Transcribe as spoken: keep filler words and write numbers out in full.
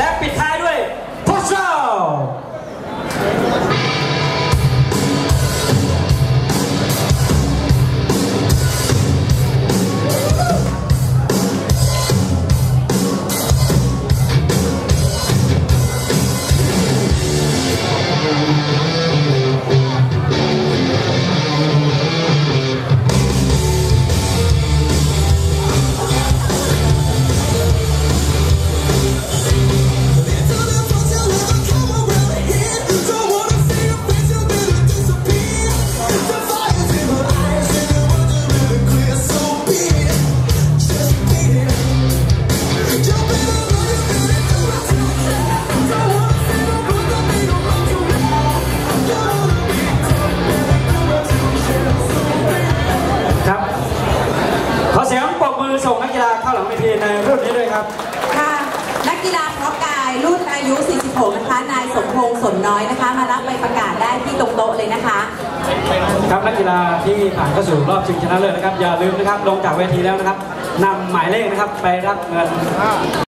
และปิดท้ายด้วยโพสเซอร์ส่งนักกีฬาเข้าหลังเวทีในรุ่นนี้ด้วยครับค่ะนักกีฬาเพาะกายรุ่นอายุสี่สิบหกนะคะนายสมพงษ์สนน้อยนะคะมารับใบประกาศได้ที่ตรงโต๊ะเลยนะคะครับนักกีฬาที่ผ่านเข้าสู่รอบชิงชนะเลิศนะครับอย่าลืมนะครับลงจากเวทีแล้วนะครับนำหมายเลขนะครับไปรับเงิน